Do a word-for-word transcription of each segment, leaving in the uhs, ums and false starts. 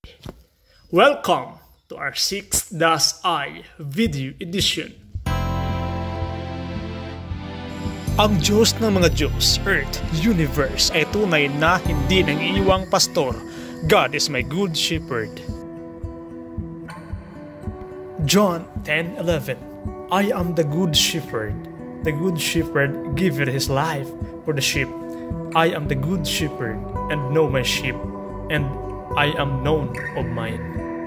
Welcome to our sixth Das I video edition. Ang Diyos ng mga Diyos, Earth, Universe ay tunay na hindi nang iiwang pastor. God is my good shepherd. John ten eleven. I am the good shepherd. The good shepherd giveth his life for the sheep. I am the good shepherd and know my sheep, and I am known of mine.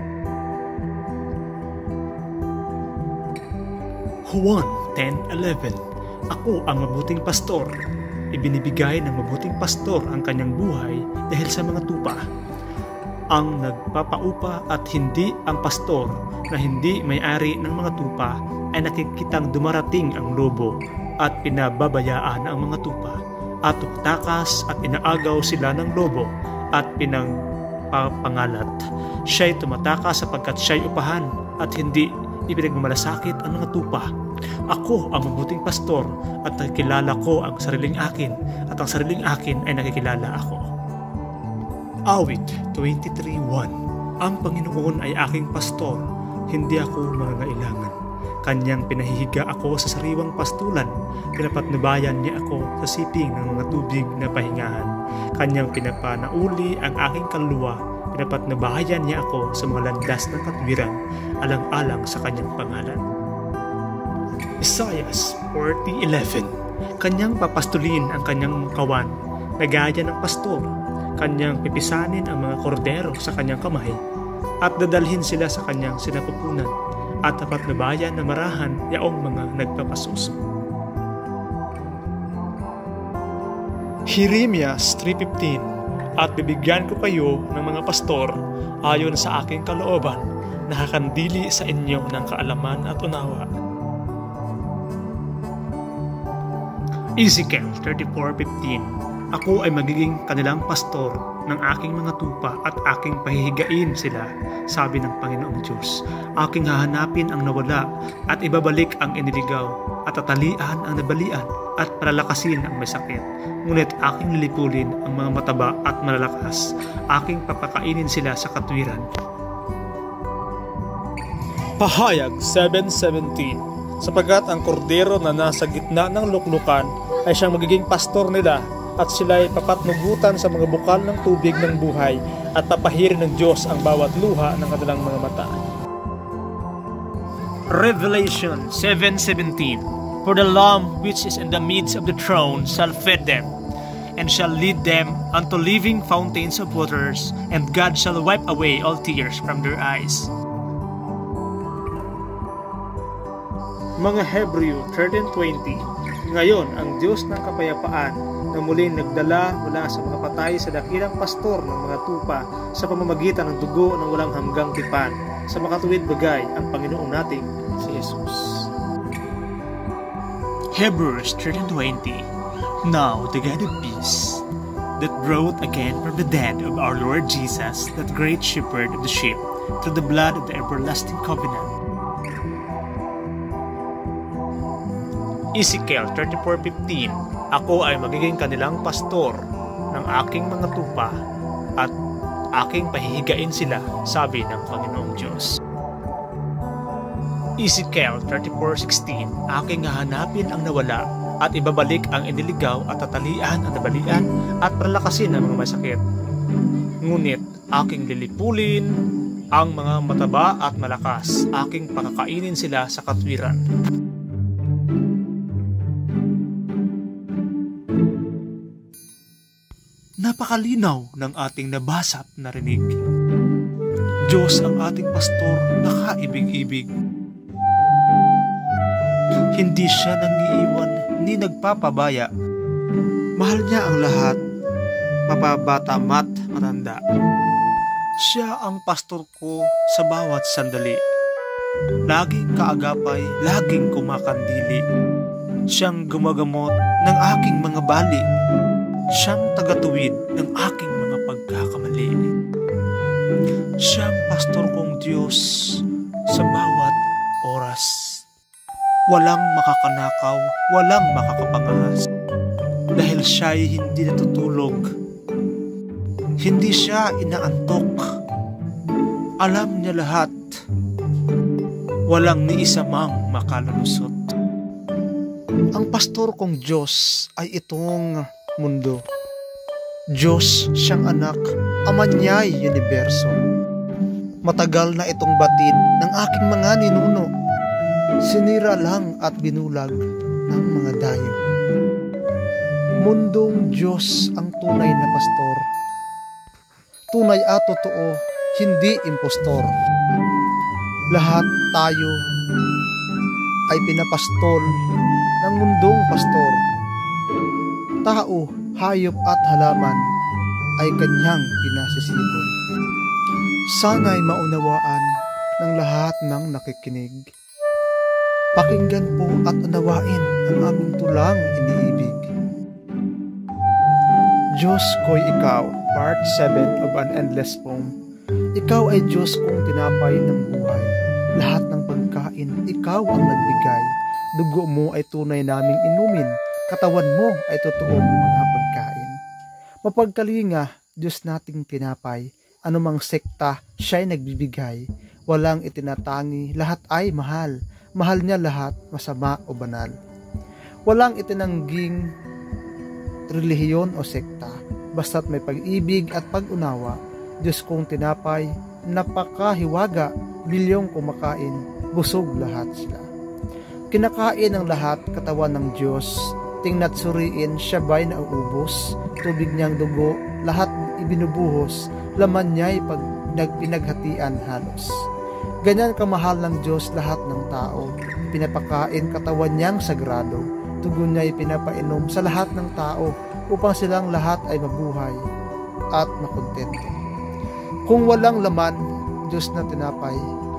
Juan ten eleven. Ako ang mabuting pastor. Ibinibigay ng mabuting pastor ang kanyang buhay dahil sa mga tupa. Ang nagpapaupa at hindi ang pastor na hindi may-ari ng mga tupa ay nakikitang dumarating ang lobo at pinababayaan ang mga tupa at tumatakas at inaagaw sila ng lobo at pinangpapangalat. Siya'y tumatakas sapagkat siya'y upahan at hindi ipinagmamalasakit ang mga tupa. Ako ang mabuting pastor at nakikilala ko ang sariling akin at ang sariling akin ay nakikilala ako. Awit twenty-three one. Ang Panginoon ay aking pastor, hindi ako mangangailangan. Kanyang pinahihiga ako sa sariwang pastulan, pinapatnubayan niya ako sa siping ng mga tubig na pahingahan. Kanyang pinapanauli ang aking kaluluwa, pinapatnubayan niya ako sa mga landas ng katwiran, alang-alang sa kanyang pangalan. Isaiah forty eleven. Kanyang papastulin ang kanyang kawan na gaya ng pastor. Kanyang pipisanin ang mga kordero sa kanyang kamay at dadalhin sila sa kanyang sinapupunan at tapat na bayan na marahan yaong mga nagpapasuso. Jeremias three fifteen. At bibigyan ko kayo ng mga pastor ayon sa aking kalooban, nakakandili sa inyo ng kaalaman at unawa. Ezekiel thirty-four fifteen. Ako ay magiging kanilang pastor ng aking mga tupa at aking pahihigain sila, sabi ng Panginoong Diyos. Aking hahanapin ang nawala at ibabalik ang iniligaw at tatalian ang nabalian at palalakasin ang may sakit. Ngunit aking lilipulin ang mga mataba at malalakas. Aking papakainin sila sa katwiran. Pahayag seven seventeen. Sapagkat ang kordero na nasa gitna ng luklukan ay siyang magiging pastor nila, at sila ay papatnugutan sa mga bukal ng tubig ng buhay, at papahirin ng Diyos ang bawat luha ng kanilang mga mata. Revelation seven seventeen. For the Lamb which is in the midst of the throne shall feed them, and shall lead them unto living fountains of waters, and God shall wipe away all tears from their eyes. Mga Hebreo thirteen twenty. Ngayon, ang Diyos ng kapayapaan na muling nagdala mula sa mga patay sa dakilang pastor ng mga tupa sa pamamagitan ng dugo ng walang hanggang tipan, sa makatuwid bagay ang Panginoong nating si Jesus. Hebrews thirteen twenty. Now the God of peace, that brought again from the dead of our Lord Jesus, that great shepherd of the sheep, through the blood of the everlasting covenant. Ezekiel thirty-four fifteen. Ako ay magiging kanilang pastor ng aking mga tupa at aking pahihigain sila, sabi ng Panginoong Diyos. Ezekiel thirty-four sixteen. Aking hahanapin ang nawala at ibabalik ang iniligaw at tatalian ang nabalian at palakasin ang mga masakit. Ngunit aking lilipulin ang mga mataba at malakas, aking pakakainin sila sa katwiran. Napakalinaw ng ating nabasa at narinig. Diyos ang ating pastor na kaibig-ibig. Hindi siya nangiiwan ni nagpapabaya. Mahal niya ang lahat, mapabata mat matanda. Siya ang pastor ko sa bawat sandali. Laging kaagapay, laging kumakandili. Siyang gumagamot ng aking mga bali. Siyang tagatuwid ng aking mga pagkakamali. Siyang pastor kong Diyos sa bawat oras. Walang makakanakaw, walang makakapangahas. Dahil siya'y hindi natutulog. Hindi siya inaantok. Alam niya lahat. Walang ni isa mang makalulusot. Ang pastor kong Diyos ay itong mundo. Diyos siyang anak, ama niya'y universo. Matagal na itong batid ng aking mga ninuno. Sinira lang at binulag ng mga dayo. Mundong Diyos ang tunay na pastor. Tunay at totoo, hindi impostor. Lahat tayo ay pinapastol ng mundong pastor. Tao, hayop at halaman ay kanyang pinasisibol. Sana'y maunawaan ng lahat ng nakikinig. Pakinggan po at unawain ang aming tulang iniibig. Diyos ko'y ikaw, Part seven of an Endless Poem. Ikaw ay Diyos kong tinapay ng buhay. Lahat ng pagkain, ikaw ang nagbigay. Dugo mo ay tunay naming inumin. Katawan mo ay totoong mga pagkain. Mapagkalinga, Diyos nating tinapay. Anumang sekta, siya'y nagbibigay. Walang itinatangi, lahat ay mahal. Mahal niya lahat, masama o banal. Walang itinangging relihiyon o sekta. Basta't may pag-ibig at pag-unawa. Diyos kong tinapay, napakahiwaga, bilyong kumakain, busog lahat sila. Kinakain ang lahat, katawan ng Diyos, tingna't suriin, siya ba'y nauubos, tubig niyang dugo, lahat ibinubuhos, laman niya'y pag nagpinaghatian halos. Ganyan kamahal ng Diyos lahat ng tao, pinapakain katawan niyang sagrado, tugon niya'y pinapainom sa lahat ng tao, upang silang lahat ay mabuhay at makontento. Kung walang laman, Diyos na tinapay,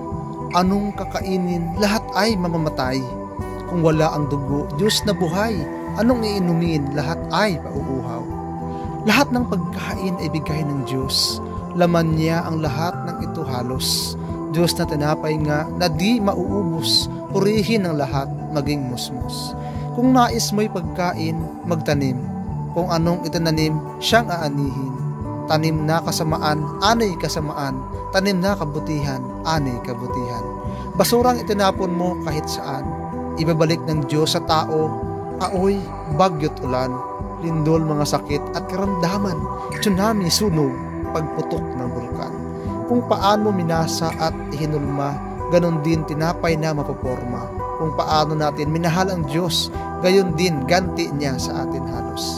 anong kakainin, lahat ay mamamatay. Kung wala ang dugo, Diyos na buhay, anong iinumin, lahat ay pauuhaw. Lahat ng pagkain ay bigay ng Diyos, laman niya ang lahat ng ito halos. Diyos na tinapay nga na di mauubos, purihin ang lahat, maging musmos. Kung nais mo'y pagkain, magtanim. Kung anong itinanim, siyang aanihin. Tanim na kasamaan, anay kasamaan. Tanim na kabutihan, anay kabutihan. Basurang itinapon mo kahit saan. Ibabalik ng Diyos sa tao, aoy, bagyo't ulan, lindol mga sakit at karamdaman, tsunami, sunog, pagputok ng bulkan. Kung paano minasa at ihinulma, ganon din tinapay na mapoporma. Kung paano natin minahal ang Diyos, gayon din ganti niya sa atin halos.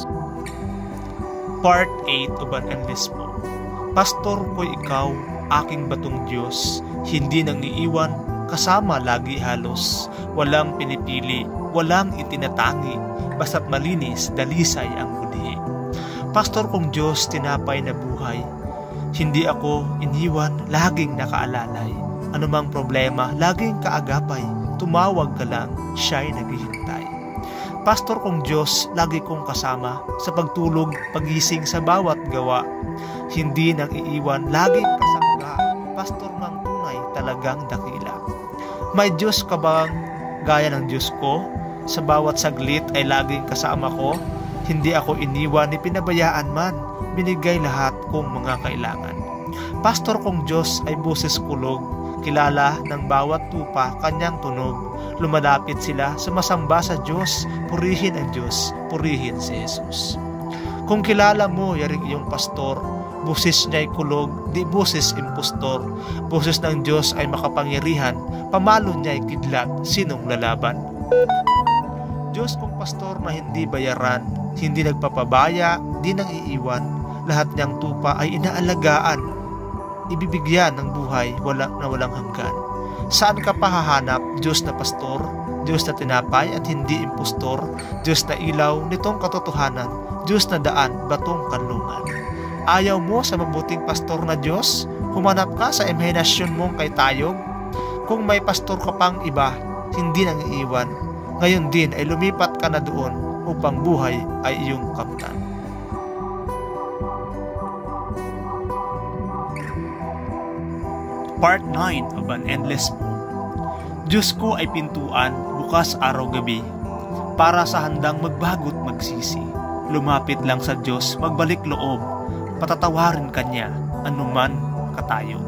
Part eight of an Endless Poem. Pastor ko ikaw, aking batong Diyos, hindi nang iiwan, kasama lagi halos. Walang pinipili, walang itinatangi, basta't malinis, dalisay ang budhi. Pastor kong Diyos, tinapay na buhay, hindi ako iniwan, laging nakaalalay. Anumang problema, laging kaagapay, tumawag ka lang, siya'y naghihintay. Pastor kong Diyos, lagi kong kasama sa pagtulog, pagising sa bawat gawa. Hindi nang iiwan, laging kasangga. Pastor mang tunay, talagang dakila. May Diyos ka bang gaya ng Diyos ko? Sa bawat saglit ay laging kasama ko. Hindi ako iniwan ni pinabayaan man. Binigay lahat kong mga kailangan. Pastor kong Diyos ay boses kulog. Kilala ng bawat tupa kanyang tunog. Lumalapit sila sa masamba sa Diyos. Purihin ang Diyos, purihin si Jesus. Kung kilala mo yaring iyong pastor, boses niya'y kulog, di boses impostor. Boses ng Diyos ay makapangyarihan, pamalo niya'y kidlat, sinong lalaban? Diyos kong pastor na hindi bayaran, hindi nagpapabaya, di nang iiwan. Lahat niyang tupa ay inaalagaan, ibibigyan ng buhay wala na walang hanggan. Saan ka pa hahanap, Diyos na pastor, Diyos na tinapay at hindi impostor, Diyos na ilaw nitong katotohanan, Diyos na daan, batong kanlungan. Ayaw mo sa mabuting pastor na Diyos? Humanap ka sa imahinasyon mong kay tayog? Kung may pastor ka pang iba, hindi nang iiwan, ngayon din ay lumipat ka na doon upang buhay ay iyong kamtan. Part nine of an Endless Poem. Diyos ko ay pintuan, bukas araw-gabi, para sa handang magbago't magsisi. Lumapit lang sa Diyos, magbalik loob, patatawarin Kanya, anuman katayo.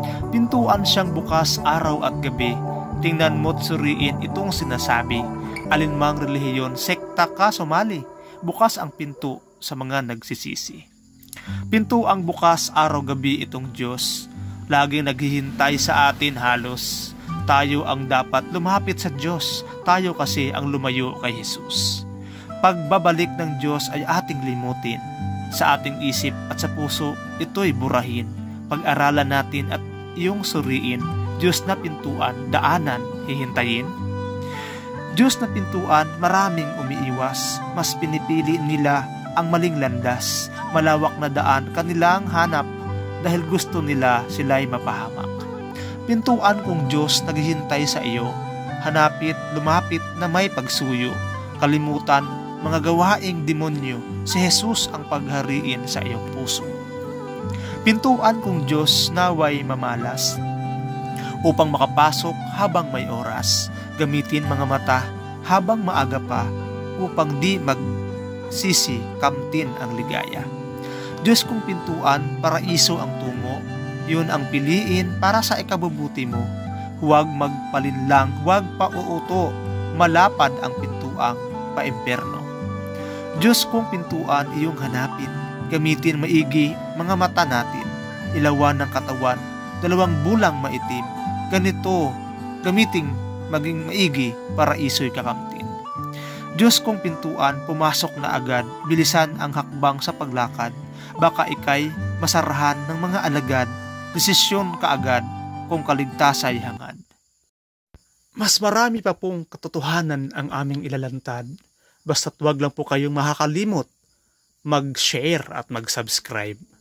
Pintuan siyang bukas araw at gabi. Tingnan mo't suriin itong sinasabi. Alinmang relihiyon, sekta ka sumali. Bukas ang pinto sa mga nagsisisi. Pinto ang bukas araw-gabi itong Diyos. Laging naghihintay sa atin halos. Tayo ang dapat lumapit sa Diyos. Tayo kasi ang lumayo kay Jesus. Pagbabalik ng Diyos ay ating limutin. Sa ating isip at sa puso, ito'y burahin. Pag-aralan natin at iyong suriin. Diyos na pintuan, daanan, hihintayin. Diyos na pintuan, maraming umiiwas. Mas pinipili nila ang maling landas. Malawak na daan kanilang hanap dahil gusto nila sila'y mapahamak. Pintuan kong Diyos naghihintay sa iyo. Hanapit, lumapit na may pagsuyo. Kalimutan, mga gawaing demonyo. Si Jesus ang paghariin sa iyong puso. Pintuan kong Diyos naway mamalas upang makapasok habang may oras. Gamitin mga mata habang maaga pa upang di magsisi kamtin ang ligaya. Diyos kong pintuan, paraiso ang tungo. Yun ang piliin para sa ikabubuti mo. Huwag magpalinlang, huwag pauuto. Malapad ang pintuang paimperno. Diyos kong pintuan, iyong hanapin. Gamitin maigi mga mata natin. Ilawan ng katawan, dalawang bulang maitim. Ganito, gamiting maging maigi para iso'y kakamtin. Diyos kong pintuan, pumasok na agad. Bilisan ang hakbang sa paglakad. Baka ikay masarahan ng mga alagad. Desisyon kaagad kung kaligtasay hangad. Mas marami pa pong katotohanan ang aming ilalantad. Basta't wag lang po kayong makakalimot mag-share at mag-subscribe.